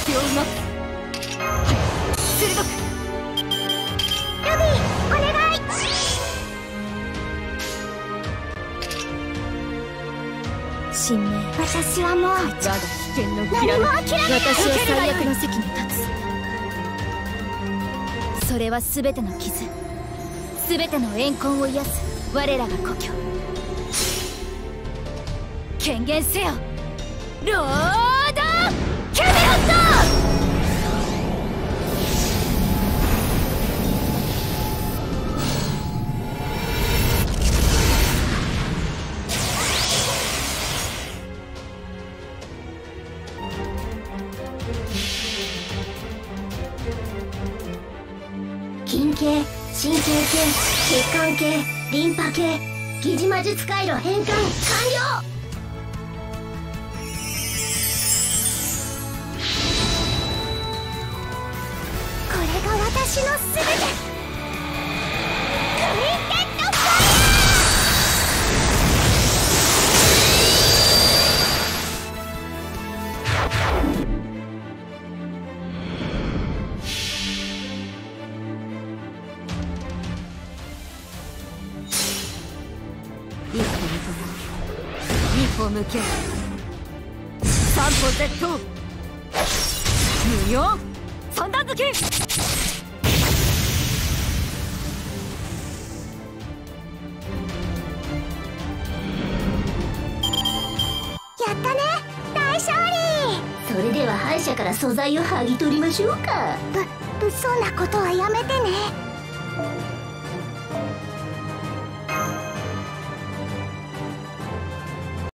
をうまく鋭く。 ルビーお願い。 神明、 私はもう我が危険のきら何もめき、 諦めない。 私は最悪の席に立つ。それは全ての傷、全ての怨恨を癒す我らが故郷。権限せよロード・キャメロット。 筋系、神経系、血管系、リンパ系、疑似魔術回路変換完了。これが私のすべて。クインテッドファ一歩向け、三歩絶倒、無用三段突き。 やったね、大勝利。それでは敗者から素材を剥ぎ取りましょうか。物騒なことはやめてね。